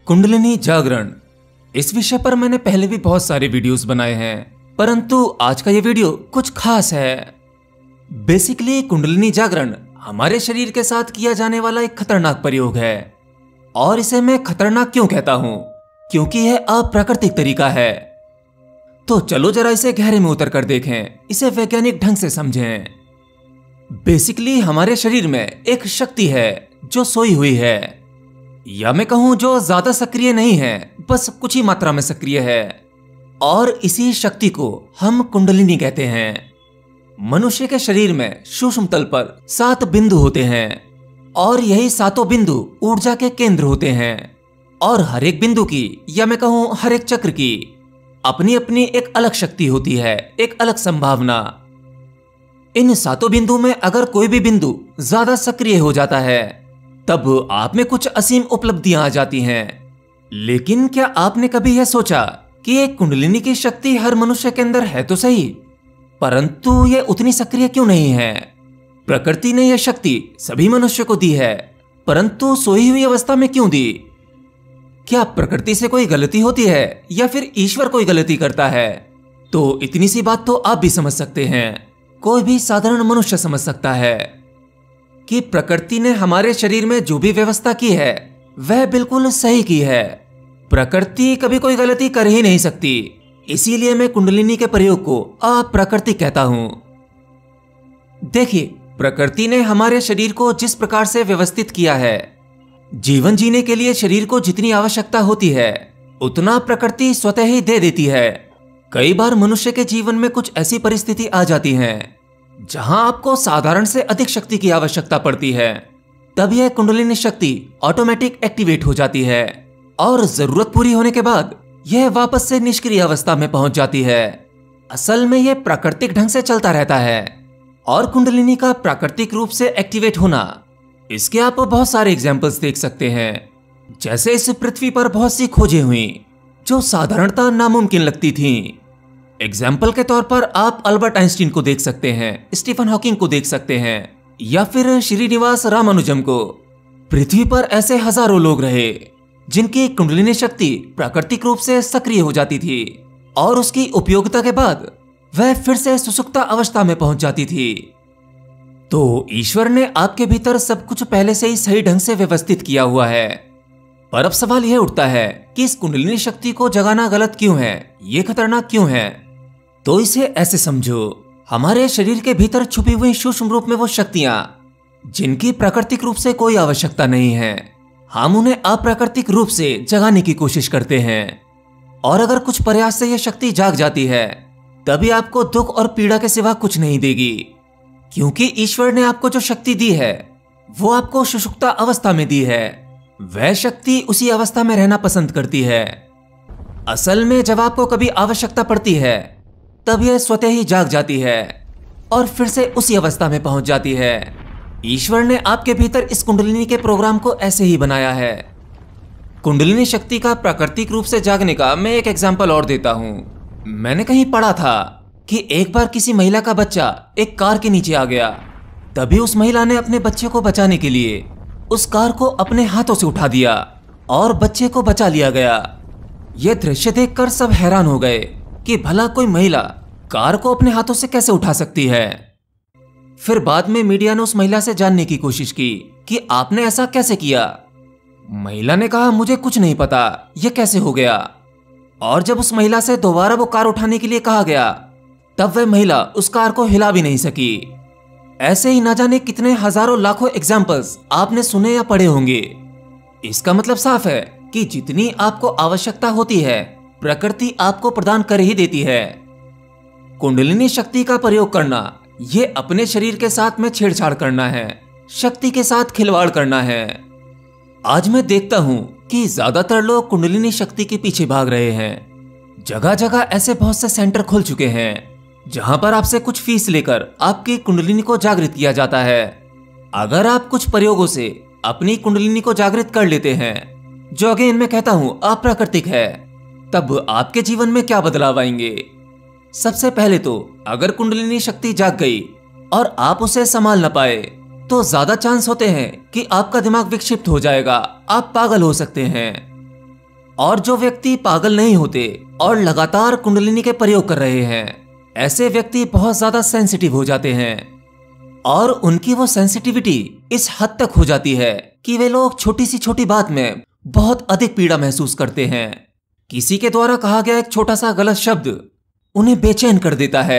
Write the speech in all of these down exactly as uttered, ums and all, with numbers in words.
कुंडलिनी जागरण। इस विषय पर मैंने पहले भी बहुत सारे वीडियोस बनाए हैं, परंतु आज का ये वीडियो कुछ खास है। बेसिकली कुंडलिनी जागरण हमारे शरीर के साथ किया जाने वाला एक खतरनाक प्रयोग है। और इसे मैं खतरनाक क्यों कहता हूं? क्योंकि यह अप्राकृतिक तरीका है। तो चलो जरा इसे गहरे में उतर कर देखें, इसे वैज्ञानिक ढंग से समझें। बेसिकली हमारे शरीर में एक शक्ति है जो सोई हुई है, या मैं कहूं जो ज्यादा सक्रिय नहीं है, बस कुछ ही मात्रा में सक्रिय है। और इसी शक्ति को हम कुंडलिनी कहते हैं। मनुष्य के शरीर में सूक्ष्म तल पर सात बिंदु होते हैं और यही सातों बिंदु ऊर्जा के केंद्र होते हैं। और हर एक बिंदु की, या मैं कहूं हर एक चक्र की अपनी अपनी एक अलग शक्ति होती है, एक अलग संभावना। इन सातों बिंदु में अगर कोई भी बिंदु ज्यादा सक्रिय हो जाता है तब आप में कुछ असीम उपलब्धियां आ जाती हैं। लेकिन क्या आपने कभी यह सोचा कि एक कुंडलिनी की शक्ति हर मनुष्य के अंदर है तो सही, परंतु यह उतनी सक्रिय क्यों नहीं है? प्रकृति ने यह शक्ति सभी मनुष्य को दी है, परंतु सोई हुई अवस्था में क्यों दी? क्या प्रकृति से कोई गलती होती है या फिर ईश्वर कोई गलती करता है? तो इतनी सी बात तो आप भी समझ सकते हैं, कोई भी साधारण मनुष्य समझ सकता है कि प्रकृति ने हमारे शरीर में जो भी व्यवस्था की है वह बिल्कुल सही की है। प्रकृति कभी कोई गलती कर ही नहीं सकती। इसीलिए मैं कुंडलिनी के प्रयोग को अप्राकृतिक कहता हूं। देखिए, प्रकृति ने हमारे शरीर को जिस प्रकार से व्यवस्थित किया है, जीवन जीने के लिए शरीर को जितनी आवश्यकता होती है उतना प्रकृति स्वतः ही दे देती है। कई बार मनुष्य के जीवन में कुछ ऐसी परिस्थिति आ जाती हैं जहां आपको साधारण से अधिक शक्ति की आवश्यकता पड़ती है। तब यह कुंडलिनी शक्ति ऑटोमेटिक एक्टिवेट हो जाती है और जरूरत पूरी होने के बाद यह वापस से निष्क्रिय अवस्था में पहुंच जाती है। असल में यह प्राकृतिक ढंग से चलता रहता है। और कुंडलिनी का प्राकृतिक रूप से एक्टिवेट होना, इसके आप बहुत सारे एग्जाम्पल्स देख सकते हैं। जैसे इस पृथ्वी पर बहुत सी खोजें हुई जो साधारणतः नामुमकिन लगती थीं। एग्जाम्पल के तौर पर आप अल्बर्ट आइंस्टीन को देख सकते हैं, स्टीफन हॉकिंग को देख सकते हैं, या फिर श्रीनिवास रामानुजम को। पृथ्वी पर ऐसे हजारों लोग रहे जिनकी कुंडलिनी शक्ति प्राकृतिक रूप से सक्रिय हो जाती थी और उसकी उपयोगिता के बाद वह फिर से सुसुप्त अवस्था में पहुंच जाती थी। तो ईश्वर ने आपके भीतर सब कुछ पहले से ही सही ढंग से व्यवस्थित किया हुआ है। पर अब सवाल यह उठता है कि इस कुंडलिनी शक्ति को जगाना गलत क्यों है, ये खतरनाक क्यों है? तो इसे ऐसे समझो, हमारे शरीर के भीतर छुपी हुई सूक्ष्म रूप में वो शक्तियां जिनकी प्राकृतिक रूप से कोई आवश्यकता नहीं है, हम उन्हें अप्राकृतिक रूप से जगाने की कोशिश करते हैं। और अगर कुछ प्रयास से यह शक्ति जाग जाती है तभी आपको दुख और पीड़ा के सिवा कुछ नहीं देगी, क्योंकि ईश्वर ने आपको जो शक्ति दी है वो आपको सुषुप्त अवस्था में दी है। वह शक्ति उसी अवस्था में रहना पसंद करती है। असल में जब आपको कभी आवश्यकता पड़ती है तब यह स्वतः ही जाग जाती है और फिर से उसी अवस्था में पहुंच जाती है। ईश्वर ने आपके भीतर इस कुंडलिनी के प्रोग्राम को ऐसे ही बनाया है। कुंडलिनी शक्ति का प्राकृतिक रूप से जागने का मैं एक एग्जाम्पल और देता हूं। मैंने कहीं पढ़ा था कि एक बार किसी महिला का बच्चा एक कार के नीचे आ गया। तभी उस महिला ने अपने बच्चे को बचाने के लिए उस कार को अपने हाथों से उठा दिया और बच्चे को बचा लिया गया। यह दृश्य देखकर सब हैरान हो गए कि भला कोई महिला कार को अपने हाथों से कैसे उठा सकती है। फिर बाद में मीडिया ने उस महिला से जानने की कोशिश की कि आपने ऐसा कैसे किया। महिला ने कहा, मुझे कुछ नहीं पता, यह कैसे हो गया। और जब उस महिला से दोबारा वो कार उठाने के लिए कहा गया तब वह महिला उस कार को हिला भी नहीं सकी। ऐसे ही ना जाने कितने हजारों लाखों एग्जाम्पल्स आपने सुने या पढ़े होंगे। इसका मतलब साफ है कि जितनी आपको आवश्यकता होती है प्रकृति आपको प्रदान कर ही देती है। कुंडलिनी शक्ति का प्रयोग करना ये अपने शरीर के साथ में छेड़छाड़ करना है, शक्ति के साथ खिलवाड़ करना है। आज मैं देखता हूं कि ज्यादातर लोग कुंडलिनी शक्ति के पीछे भाग रहे हैं। जगह जगह ऐसे बहुत से सेंटर खुल चुके हैं जहां पर आपसे कुछ फीस लेकर आपकी कुंडलिनी को जागृत किया जाता है। अगर आप कुछ प्रयोगों से अपनी कुंडलिनी को जागृत कर लेते हैं, जो अगेन मैं कहता हूं अप्राकृतिक है, तब आपके जीवन में क्या बदलाव आएंगे? सबसे पहले तो अगर कुंडलिनी शक्ति जाग गई और आप उसे संभाल न पाए तो ज्यादा चांस होते हैं कि आपका दिमाग विक्षिप्त हो जाएगा, आप पागल हो सकते हैं। और जो व्यक्ति पागल नहीं होते और लगातार कुंडलिनी के प्रयोग कर रहे हैं, ऐसे व्यक्ति बहुत ज्यादा सेंसिटिव हो जाते हैं और उनकी वो सेंसिटिविटी इस हद तक हो जाती है कि वे लोग छोटी सी छोटी बात में बहुत अधिक पीड़ा महसूस करते हैं। किसी के द्वारा कहा गया एक छोटा सा गलत शब्द उन्हें बेचैन कर देता है।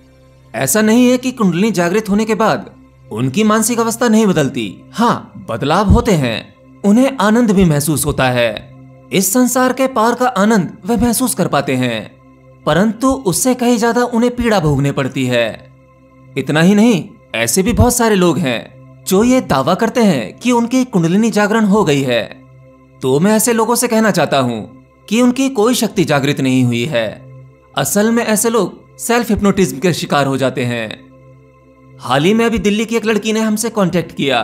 ऐसा नहीं है कि कुंडलिनी जागृत होने के बाद उनकी मानसिक अवस्था नहीं बदलती। हाँ, बदलाव होते हैं। उन्हें आनंद भी महसूस होता है। इस संसार के पार का आनंद वे महसूस कर पाते हैं, परंतु उससे कहीं ज्यादा उन्हें पीड़ा भोगने पड़ती है। इतना ही नहीं, ऐसे भी बहुत सारे लोग हैं जो ये दावा करते हैं कि उनकी कुंडलिनी जागरण हो गई है। तो मैं ऐसे लोगों से कहना चाहता हूं कि उनकी कोई शक्ति जागृत नहीं हुई है। असल में ऐसे लोग सेल्फ हिप्नोटिज्म के शिकार हो जाते हैं। हाल ही में अभी दिल्ली की एक लड़की ने हमसे कांटेक्ट किया।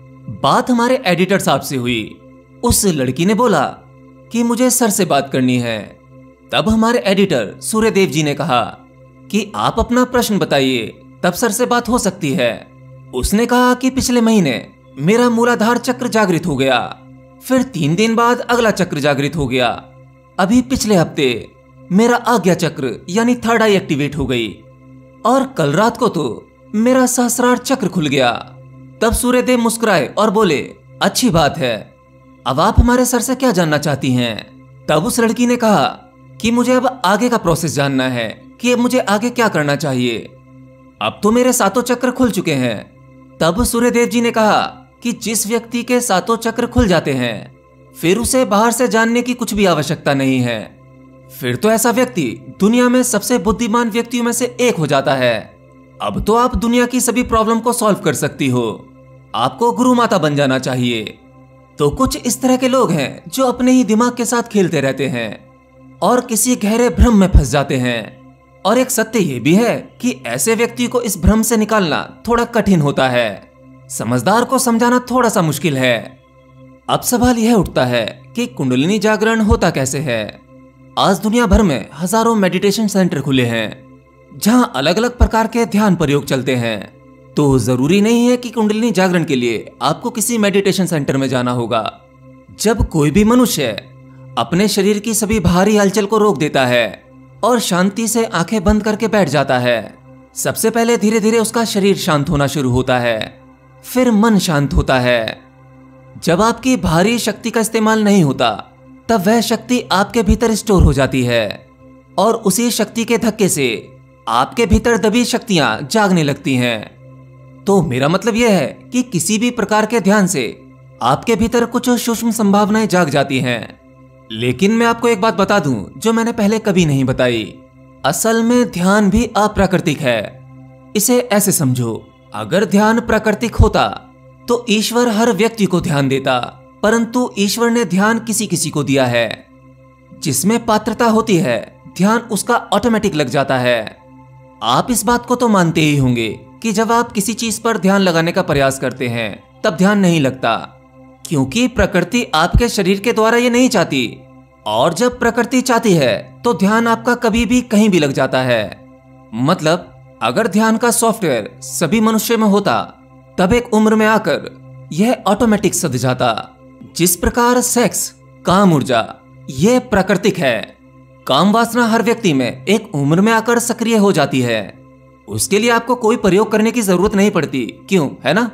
बात हमारे एडिटर साहब से हुई। उस लड़की ने बोला कि मुझे सर से बात करनी है। तब हमारे एडिटर सूर्यदेव जी ने कहा कि आप अपना प्रश्न बताइए, तब सर से बात हो सकती है। उसने कहा कि पिछले महीने मेरा मूलाधार चक्र जागृत हो गया, फिर तीन दिन बाद अगला चक्र जागृत हो गया। अभी पिछले हफ्ते मेरा आज्ञा चक्र यानी थर्ड आई एक्टिवेट हो गई और कल रात को तो मेरा सहस्रार चक्र खुल गया। तब सूर्यदेव मुस्कुराए और बोले, अच्छी बात है, अब आप हमारे सर से क्या जानना चाहती हैं? तब उस लड़की ने कहा कि मुझे अब आगे का प्रोसेस जानना है कि अब मुझे आगे क्या करना चाहिए। अब तो मेरे सातों चक्र खुल चुके हैं। तब सूर्यदेव जी ने कहा कि जिस व्यक्ति के सातों चक्र खुल जाते हैं फिर उसे बाहर से जानने की कुछ भी आवश्यकता नहीं है। फिर तो ऐसा व्यक्ति दुनिया में सबसे बुद्धिमान व्यक्तियों में से एक हो जाता है। अब तो आप दुनिया की सभी प्रॉब्लम को सॉल्व कर सकती हो। आपको गुरु माता बन जाना चाहिए। तो कुछ इस तरह के लोग हैं जो अपने ही दिमाग के साथ खेलते रहते हैं और किसी गहरे भ्रम में फंस जाते हैं। और एक सत्य ये भी है कि ऐसे व्यक्ति को इस भ्रम से निकालना थोड़ा कठिन होता है। समझदार को समझाना थोड़ा सा मुश्किल है। अब सवाल यह उठता है कि कुंडलिनी जागरण होता कैसे है। आज दुनिया भर में हजारों मेडिटेशन सेंटर खुले हैं जहां अलग अलग प्रकार के ध्यान प्रयोग चलते हैं। तो जरूरी नहीं है कि कुंडलिनी जागरण के लिए आपको किसी मेडिटेशन सेंटर में जाना होगा। जब कोई भी मनुष्य अपने शरीर की सभी भारी हलचल को रोक देता है और शांति से आंखें बंद करके बैठ जाता है, सबसे पहले धीरे धीरे उसका शरीर शांत होना शुरू होता है, फिर मन शांत होता है। जब आपकी भारी शक्ति का इस्तेमाल नहीं होता तब वह शक्ति आपके भीतर स्टोर हो जाती है और उसी शक्ति के धक्के से आपके भीतर दबी शक्तियां जागने लगती हैं। तो मेरा मतलब यह है कि किसी भी प्रकार के ध्यान से आपके भीतर कुछ सूक्ष्म संभावनाएं जाग जाती हैं। लेकिन मैं आपको एक बात बता दूं जो मैंने पहले कभी नहीं बताई। असल में ध्यान भी अप्राकृतिक है। इसे ऐसे समझो, अगर ध्यान प्राकृतिक होता तो ईश्वर हर व्यक्ति को ध्यान देता, परंतु ईश्वर ने ध्यान किसी किसी को दिया है। जिसमें पात्रता होती है ध्यान उसका ऑटोमेटिक लग जाता है। आप इस बात को तो मानते ही होंगे कि जब आप किसी चीज पर ध्यान लगाने का प्रयास करते हैं तब ध्यान नहीं लगता, क्योंकि प्रकृति आपके शरीर के द्वारा ये नहीं चाहती। और जब प्रकृति चाहती है तो ध्यान आपका कभी भी कहीं भी लग जाता है। मतलब अगर ध्यान का सॉफ्टवेयर सभी मनुष्य में होता तब एक उम्र में आकर यह ऑटोमेटिक सध जाता। जिस प्रकार सेक्स, काम ऊर्जा, यह प्राकृतिक है। काम वासना हर व्यक्ति में एक उम्र में आकर सक्रिय हो जाती है। उसके लिए आपको कोई प्रयोग करने की जरूरत नहीं पड़ती, क्यों, है ना?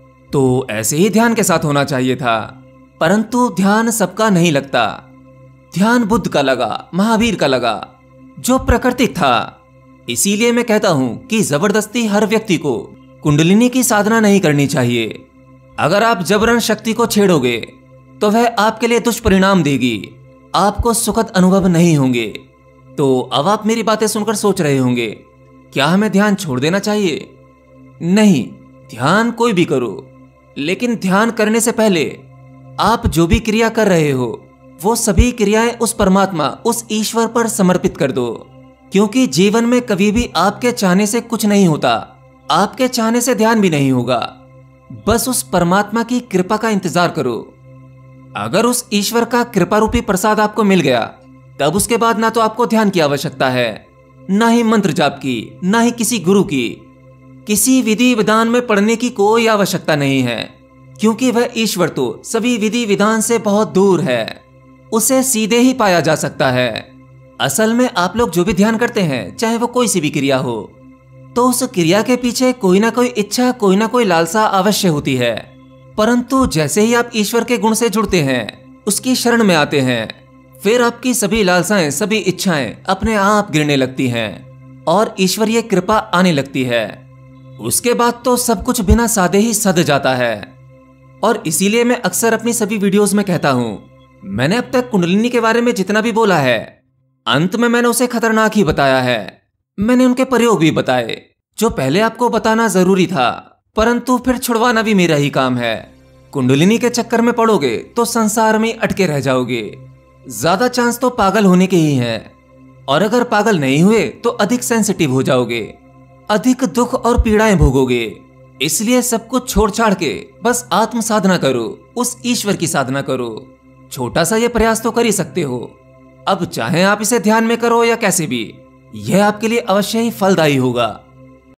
तो ऐसे ही ध्यान के साथ होना चाहिए था, परंतु ध्यान सबका नहीं लगता। ध्यान बुद्ध का लगा, महावीर का लगा, जो प्राकृतिक था। इसीलिए मैं कहता हूं कि जबरदस्ती हर व्यक्ति को कुंडलिनी की साधना नहीं करनी चाहिए। अगर आप जबरन शक्ति को छेड़ोगे तो वह आपके लिए दुष्परिणाम देगी, आपको सुखद अनुभव नहीं होंगे। तो अब आप मेरी बातें सुनकर सोच रहे होंगे, क्या हमें ध्यान छोड़ देना चाहिए? नहीं, ध्यान कोई भी करो, लेकिन ध्यान करने से पहले आप जो भी क्रिया कर रहे हो वो सभी क्रियाएं उस परमात्मा, उस ईश्वर पर समर्पित कर दो। क्योंकि जीवन में कभी भी आपके चाहने से कुछ नहीं होता, आपके चाहने से ध्यान भी नहीं होगा। बस उस परमात्मा की कृपा का इंतजार करो। अगर उस ईश्वर का कृपा रूपी प्रसाद आपको मिल गया तब उसके बाद ना तो आपको ध्यान की आवश्यकता है, ना ही मंत्र जाप की, ना ही किसी गुरु की, किसी विधि विधान में पढ़ने की कोई आवश्यकता नहीं है, क्योंकि वह ईश्वर तो सभी विधि विधान से बहुत दूर है। उसे सीधे ही पाया जा सकता है। असल में आप लोग जो भी ध्यान करते हैं, चाहे वो कोई सी भी क्रिया हो, तो उस क्रिया के पीछे कोई ना कोई इच्छा, कोई ना कोई लालसा अवश्य होती है। परंतु जैसे ही आप ईश्वर के गुण से जुड़ते हैं, उसकी शरण में आते हैं, फिर आपकी सभी लालसाएं, सभी इच्छाएं अपने आप गिरने लगती हैं और ईश्वरीय कृपा आने लगती है। उसके बाद तो सब कुछ बिना साधे ही सध जाता है। और इसीलिए मैं अक्सर अपनी सभी वीडियोस में कहता हूं, मैंने अब तक कुंडलिनी के बारे में जितना भी बोला है, अंत में मैंने उसे खतरनाक ही बताया है। मैंने उनके प्रयोग भी बताए, जो पहले आपको बताना जरूरी था, परंतु फिर छुड़वाना भी मेरा ही काम है। कुंडलिनी के चक्कर में पड़ोगे तो संसार में अटके रह जाओगे। ज्यादा चांस तो पागल होने के ही हैं, और अगर पागल नहीं हुए तो अधिक सेंसिटिव हो जाओगे, अधिक दुख और पीड़ाएं भोगोगे। इसलिए सब कुछ छोड़ छाड़ के बस आत्म साधना करो, उस ईश्वर की साधना करो। छोटा सा ये प्रयास तो कर ही सकते हो। अब चाहे आप इसे ध्यान में करो या कैसे भी, यह आपके लिए अवश्य ही फलदायी होगा।